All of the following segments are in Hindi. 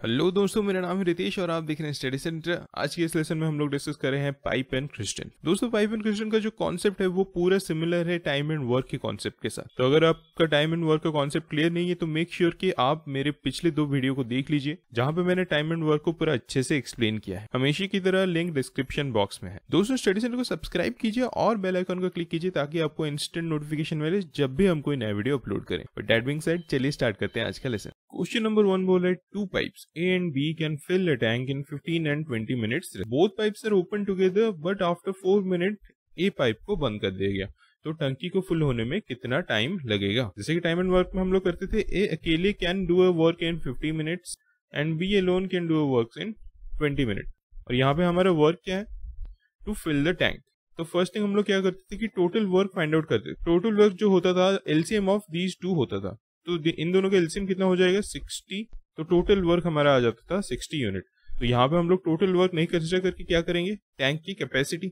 हेलो दोस्तों, मेरा नाम है रितेश और आप देख रहे हैं स्टडी सेंटर। आज के इस लेसन में हम लोग डिस्कस कर रहे हैं पाइप एंड क्रिस्टन। दोस्तों, पाइप एंड क्रिस्टन का जो कॉन्सेप्ट है वो पूरा सिमिलर है टाइम एंड वर्क के कॉन्सेप्ट के साथ। तो अगर आपका टाइम एंड वर्क का कॉन्सेप्ट क्लियर नहीं है तो मेक श्योर कि आप मेरे पिछले 2 वीडियो को देख लीजिए, जहां पे मैंने टाइम एंड वर्क को पूरा अच्छे से एक्सप्लेन किया है। हमेशा की तरह लिंक डिस्क्रिप्शन बॉक्स में है। दोस्तों, स्टडी सेंटर को सब्सक्राइब कीजिए और बेल आइकन को क्लिक कीजिए ताकि आपको इंस्टेंट नोटिफिकेशन मिले जब भी हम कोई नया वीडियो अपलोड करें। बट दैट बीइंग सेड, चलिए स्टार्ट करते हैं आज का लेसन। क्वेश्चन नंबर 1 बोल रहा है 2 pipes A and B can fill a tank in 15 and 20 minutes. Both pipes are open together, but after 4 minutes A pipe को बंद कर दिया गया। तो टंकी को फुल होने में कितना टाइम लगेगा? जैसे कि टाइम एंड वर्क में हम लोग करते थे, A अकेले can do a work in 50 minutes and B alone can do a work in 20 minute. और यहाँ पे हमारा वर्क क्या है? To fill the tank. तो फर्स्ट थिंग हम लोग क्या करते थे कि टोटल वर्क फाइंड आउट करते थे। टोटल वर्क जो होता था एलसीएम ऑफ दीज 2 होता था, तो इन दोनों का एलसीएम कितना हो जाएगा? 60। तो टोटल वर्क हमारा आ जाता था 60 यूनिट। तो यहाँ पे हम लोग टोटल वर्क नहीं कंसिडर करके क्या करेंगे? टैंक की कैपेसिटी।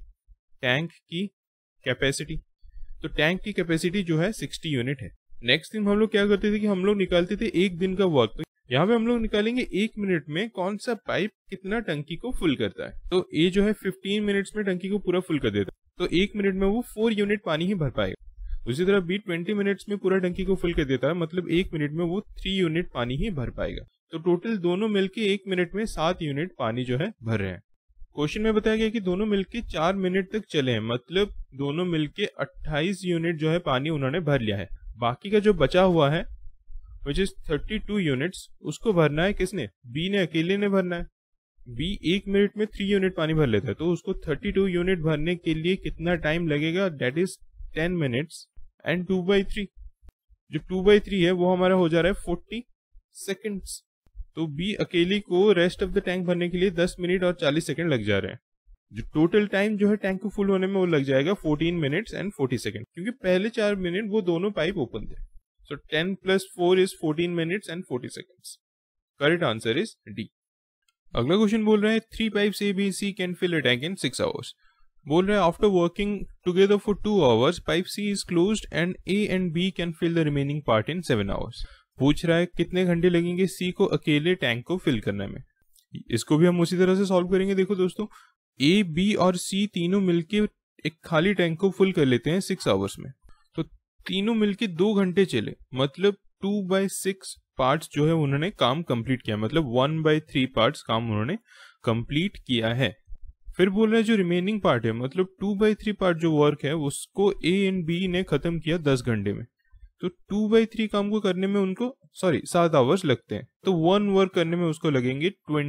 तो टैंक की कैपेसिटी जो है 60 यूनिट है। नेक्स्ट थिंग हम लोग क्या करते थे कि हम लोग निकालते थे 1 दिन का वर्क। तो यहाँ पे हम लोग निकालेंगे 1 मिनट में कौन सा पाइप कितना टंकी को फुल करता है। तो ए जो है 15 मिनट्स में टंकी को पूरा फुल कर देता है, तो 1 मिनट में वो 4 यूनिट पानी ही भर पाएगा। उसी तरह बी 20 मिनट्स में पूरा टंकी को फुल कर देता है, मतलब 1 मिनट में वो 3 यूनिट पानी ही भर पाएगा। तो टोटल दोनों मिलके 1 मिनट में 7 यूनिट पानी जो है भर रहे हैं। क्वेश्चन में बताया गया कि दोनों मिलके 4 मिनट तक चले हैं, मतलब दोनों मिलके 28 यूनिट जो है पानी उन्होंने भर लिया है। बाकी का जो बचा हुआ है विच इज 32 यूनिट्स, उसको भरना है किसने? बी ने, अकेले ने भरना है। बी 1 मिनट में 3 यूनिट पानी भर लेता है, तो उसको 32 यूनिट भरने के लिए कितना टाइम लगेगा? That is 10 minutes and 2/3। जो 2/3 है वो हमारा हो जा रहा है 40 सेकेंड्स। तो बी अकेली को रेस्ट ऑफ द टैंक भरने के लिए 10 मिनट और 40 सेकंड लग जा रहे हैं। जो टोटल टाइम जो है टैंक को फुल होने में वो लग जाएगा 14 मिनट्स एंड 40 सेकंड, क्योंकि पहले 4 मिनट वो दोनों पाइप ओपन थे। सो 10 + 4 इज 14 minutes and 40 seconds. Correct answer is D. अगला क्वेश्चन बोल रहा है 3 pipes A, B, C can fill a tank in 6 hours। बोल रहा है after working together for 2 hours, pipe C is closed and A and B can fill the remaining part in 7 hours। पूछ रहा है कितने घंटे लगेंगे C को अकेले टैंक को फिल करने में। इसको भी हम उसी तरह से सॉल्व करेंगे। देखो दोस्तों, A, B और C तीनों मिलके एक खाली टैंक को फुल कर लेते हैं 6 hours में। तो तीनों मिलके 2 घंटे चले, मतलब 2/6 पार्ट्स जो है उन्होंने काम कंप्लीट किया, मतलब 1/3 पार्ट्स काम उन्होंने कंप्लीट किया है। फिर बोल रहे हैं जो रिमेनिंग पार्ट है, मतलब 2/3 पार्ट जो वर्क है उसको A एंड B ने खत्म किया 10 घंटे में। तो 2/3 काम को करने में उनको 7 आवर्स लगते हैं। तो 1 वर्क करने में उसको लगेंगे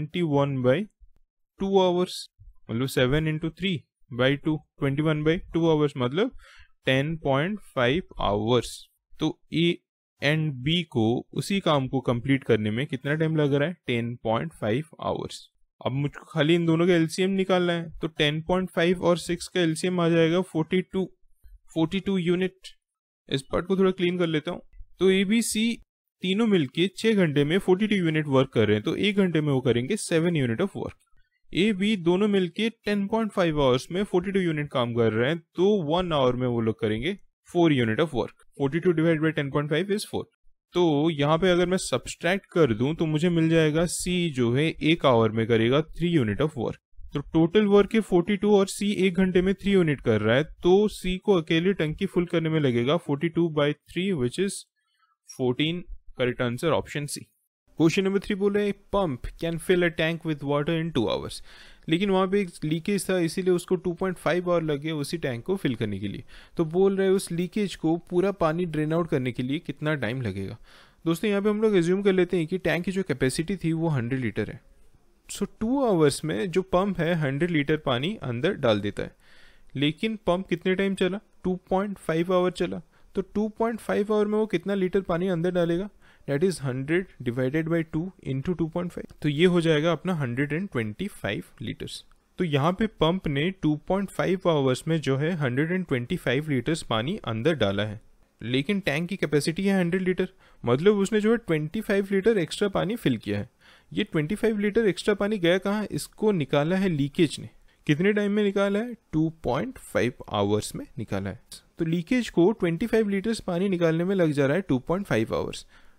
21/2 आवर्स, मतलब 7 × 3/2, 21/2 आवर्स, मतलब 10.5 आवर्स। तो A एंड B को उसी काम को कंप्लीट करने में कितना टाइम लग रहा है? 10.5 आवर्स। अब मुझको खाली इन दोनों का एलसीएम निकालना है, तो 10.5 और 6 का एलसीएम आ जाएगा 42 यूनिट। इस पार्ट को थोड़ा क्लीन कर लेता हूँ। तो A, B, C तीनों मिलके 6 घंटे में 42 यूनिट वर्क कर रहे हैं, तो 1 घंटे में वो करेंगे 7 unit of work. A, B दोनों मिलके 10.5 आवर्स में 42 यूनिट काम कर रहे हैं, तो 1 आवर में वो लोग करेंगे 4 unit of work. 42 divide by 10.5 is 4। तो यहाँ पे अगर मैं सब्सट्रैक्ट कर दूं तो मुझे मिल जाएगा C जो है 1 आवर में करेगा 3 यूनिट ऑफ वर्क। तो टोटल वर्क है 42 और C 1 घंटे में 3 यूनिट कर रहा है, तो C को अकेले टंकी फुल करने में लगेगा 42/3 which is 14। Correct answer option C. Question number 3 बोल रहे हैं pump can fill a tank with water in 2 hours। लेकिन वहाँ पे एक लीकेज था, इसीलिए उसको 2.5 आवर लगे उसी टैंक को फिल करने के लिए। तो बोल रहे हैं उस लीकेज को पूरा पानी ड्रेन आउट करने के लिए कितना टाइम लगेगा। दोस्तों, यहाँ पे हम लोग एज्यूम कर लेते हैं कि टैंक की जो कैपेसिटी थी वो 100 लीटर है। सो 2 आवर्स में जो पंप है 100 लीटर पानी अंदर डाल देता है। लेकिन पंप कितने टाइम चला? 2.5 आवर चला। तो 2.5 आवर में वो कितना लीटर पानी अंदर डालेगा? That is 100 divided by 2 into 2.5, तो ये हो जाएगा अपना 125 लीटर्स। तो यहाँ पे पंप ने 2.5 आवर्स में जो है 125 लीटर्स पानी अंदर डाला है। लेकिन टैंक की कैपेसिटी है 100 लीटर, मतलब उसने जो है 25 लीटर एक्स्ट्रा पानी फिल किया है। ये 25 लीटर एक्स्ट्रा पानी गया कहाँ? इसको निकाला है लीकेज ने। कितने टाइम में निकाला है? 2.5 आवर्स में निकाला है। तो लीकेज को 25 लीटर्स पानी निकालने में लग जा रहा है 2.5 आवर्स।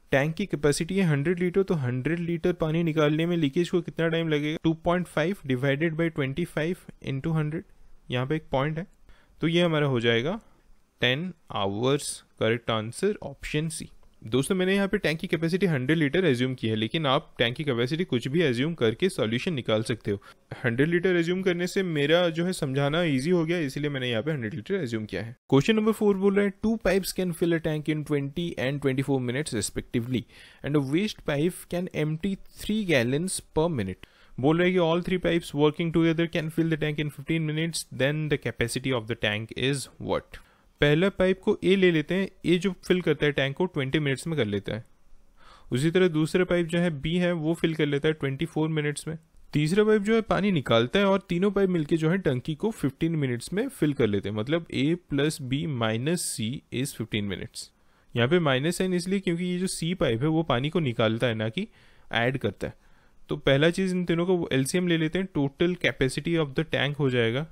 टैंक की कैपेसिटी है 100 लीटर, तो 100 लीटर पानी निकालने में लीकेज को कितना टाइम लगेगा? 2.5 डिवाइडेड बाई 25 इंटू 100, यहाँ पे एक पॉइंट है, तो ये हमारा हो जाएगा 10 hours. Correct answer option C. दोस्तों मैंने यहाँ पे टैंक की कैपेसिटी 100 लीटर एज्यूम की है, लेकिन आप टैंक की कैपेसिटी कुछ भी एज्यूम करके सॉल्यूशन निकाल सकते हो। 100 लीटर एज्यूम करने से मेरा जो है समझाना इजी हो गया, इसलिए मैंने यहाँ पे 100 लीटर एज्यूम किया है। क्वेश्चन नंबर 4 बोल रहा है 2 pipes can fill a tank in 20 and 24 minutes respectively and a waste pipe can empty 3 gallons per minute. बोल रहा है कि all 3 pipes working together can fill the tank in 15 minutes, then the capacity of the tank is what? पहला पाइप को ए ले लेते हैं, ए जो फिल करता है टैंक को 20 मिनट्स में कर लेता है। उसी तरह दूसरा पाइप जो है बी है वो फिल कर लेता है 24 मिनट्स में। तीसरा पाइप जो है पानी निकालता है और तीनों पाइप मिलके जो है टंकी को 15 मिनट्स में फिल कर लेते हैं। मतलब A plus B minus C is 15 minutes. यहाँ पे माइनस साइन इसलिए क्योंकि ये जो सी पाइप है वो पानी को निकालता है, ना कि ऐड करता है। तो पहला चीज़ इन तीनों को एलसीएम ले लेते हैं। Total capacity of the tank हो जाएगा,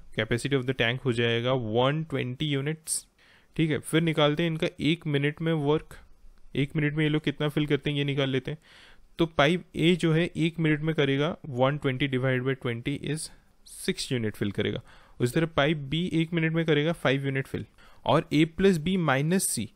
120 यूनिट्स। ठीक है, फिर निकालते हैं इनका 1 मिनट में वर्क। 1 मिनट में ये लोग कितना फिल करते हैं ये निकाल लेते हैं। तो पाइप ए जो है 1 मिनट में करेगा 120 divide by 20 is 6 unit fill करेगा। उसी तरह पाइप बी 1 मिनट में करेगा 5 यूनिट फिल, और A plus B minus C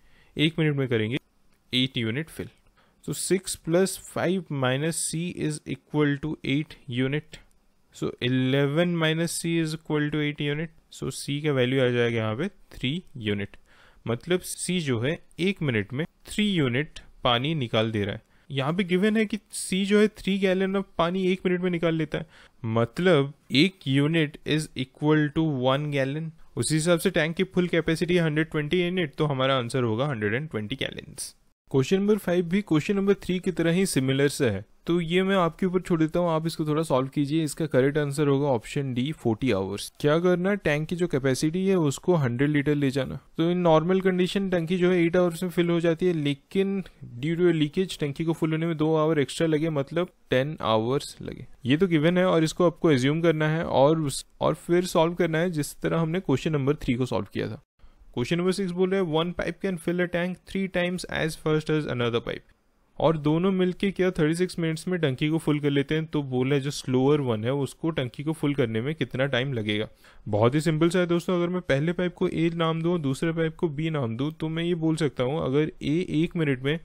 1 minute में करेंगे 8 यूनिट फिल। तो 6 plus 5 minus C is equal to 8 unit. So 11 minus C is equal to 8 unit. So C का वैल्यू आ जाएगा यहाँ पे 3 यूनिट। मतलब सी जो है 1 मिनट में 3 यूनिट पानी निकाल दे रहा है। यहाँ पे गिवन है कि सी जो है 3 गैलन ऑफ पानी 1 मिनट में निकाल लेता है, मतलब 1 unit is equal to 1 gallon. उसी हिसाब से टैंक की फुल कैपेसिटी 120 यूनिट, तो हमारा आंसर होगा 120 गैलन्स। क्वेश्चन नंबर 5 भी क्वेश्चन नंबर 3 की तरह ही सिमिलर से है, तो ये मैं आपके ऊपर छोड़ देता हूँ, आप इसको थोड़ा सॉल्व कीजिए। इसका करेक्ट आंसर होगा ऑप्शन डी 40 आवर्स। क्या करना, टैंक की जो कैपेसिटी है उसको 100 लीटर ले जाना। तो इन नॉर्मल कंडीशन टंकी जो है 8 आवर्स में फिल हो जाती है, लेकिन ड्यू टू लीकेज टंकी को फुल होने में 2 आवर एक्स्ट्रा लगे, मतलब 10 आवर्स लगे। ये तो गिवन है और इसको आपको एज्यूम करना है और फिर सॉल्व करना है जिस तरह हमने क्वेश्चन नंबर 3 को सॉल्व किया था। क्वेश्चन नंबर 6 बोल रहे हैं 1 pipe can fill a tank 3 times as fast as another pipe, और दोनों मिलके क्या 36 मिनट्स में टंकी को फुल कर लेते हैं। तो बोला है जो स्लोअर वन है उसको टंकी को फुल करने में कितना टाइम लगेगा। बहुत ही सिंपल सा है दोस्तों, अगर मैं पहले पाइप को ए नाम दूँ, दूसरे पाइप को बी नाम दूँ, तो मैं ये बोल सकता हूँ अगर ए 1 मिनट में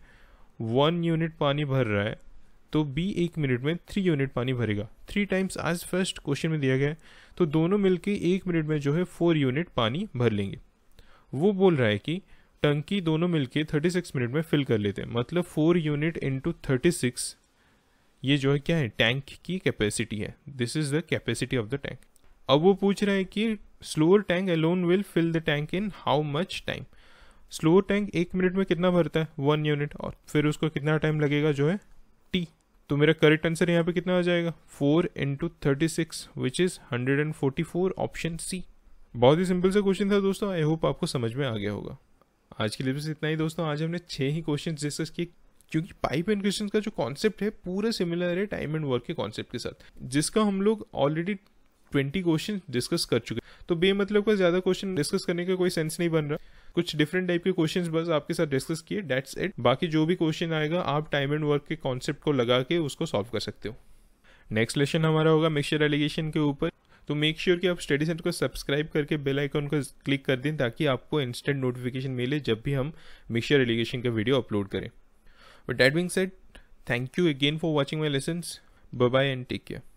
1 यूनिट पानी भर रहा है तो बी 1 मिनट में 3 यूनिट पानी भरेगा। 3 टाइम्स एज फर्स्ट क्वेश्चन में दिया गया है, तो दोनों मिलके 1 मिनट में जो है 4 यूनिट पानी भर लेंगे। वो बोल रहा है कि टंकी दोनों मिलके 36 मिनट में फिल कर लेते हैं, मतलब 4 यूनिट इंटू 36, ये जो है क्या है, टैंक की कैपेसिटी है। This is the capacity of the tank. अब वो पूछ रहा है कि slower tank alone will fill the tank in how much time. Slower tank 1 minute में कितना भरता है, 1 यूनिट, और फिर उसको कितना टाइम लगेगा जो है टी। तो मेरा करेक्ट आंसर यहाँ पे कितना आ जाएगा, 4 into 36 which is 144, option C. बहुत ही सिंपल सा क्वेश्चन था दोस्तों, आई होप आपको समझ में आ गया होगा। आज के लिए बस इतना ही दोस्तों। आज हमने 6 ही क्वेश्चन डिस्कस किए, क्योंकि पाइप एंड क्रिस्टन का जो कॉन्सेप्ट है पूरा सिमिलर है टाइम एंड वर्क के कॉन्सेप्ट के साथ, जिसका हम लोग ऑलरेडी 20 क्वेश्चन डिस्कस कर चुके हैं। तो बेमतलब का ज़्यादा क्वेश्चन डिस्कस करने का कोई सेंस नहीं बन रहा। कुछ डिफरेंट टाइप के क्वेश्चंस बस आपके साथ डिस्कस किए, दैट्स इट। बाकी जो भी क्वेश्चन आएगा आप टाइम एंड वर्क के कॉन्सेप्ट को लगा के उसको सॉल्व कर सकते हो। नेक्स्ट लेसन हमारा होगा मिक्सचर एलिगेशन के ऊपर, तो मेक श्योर कि आप स्टडी सेंटर को सब्सक्राइब करके बेल आइकन को क्लिक कर दें ताकि आपको इंस्टेंट नोटिफिकेशन मिले जब भी हम मिक्सचर एलिगेशन का वीडियो अपलोड करें। But that being said, thank you again for watching my lessons. Bye bye and take care.